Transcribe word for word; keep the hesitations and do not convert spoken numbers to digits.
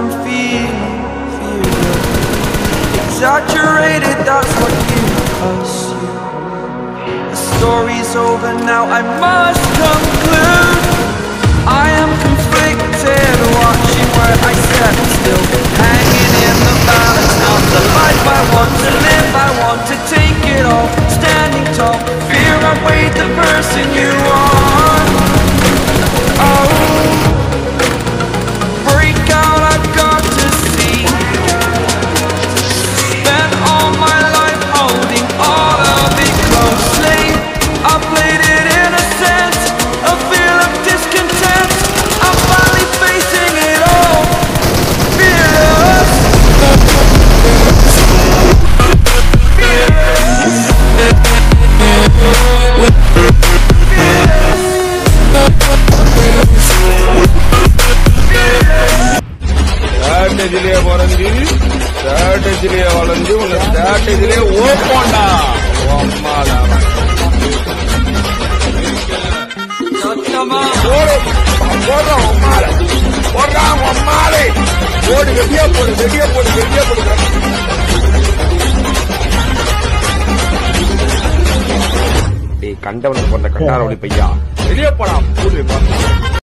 I'm feeling, feeling exaggerated, that's what you assume. The story's over now, I must conclude. I am conflicted, watching where I step still, hanging in the balance of the life I want to live. I want to take it all, standing tall, fear I weighed the person you are. Oh, break out, I've got to see. Spent all my life holding all of it closely. I played it innocent, a feel of discontent. I'm finally facing it all, fearless. Strategy வளர்ந்து strategy வளர்ந்து உன்னை strategy ஓப்போண்டா அம்மாடா சத்தமா ஓடு ஓடுறா அம்மாடா ஓடுறா அம்மாடே ஓடு வெளியே போடு வெளியே போடு வெளியே போடு டேய் கண்டவனுக்கு கொண்ட கண்டாரோடி பையா வெளியே போடா போடு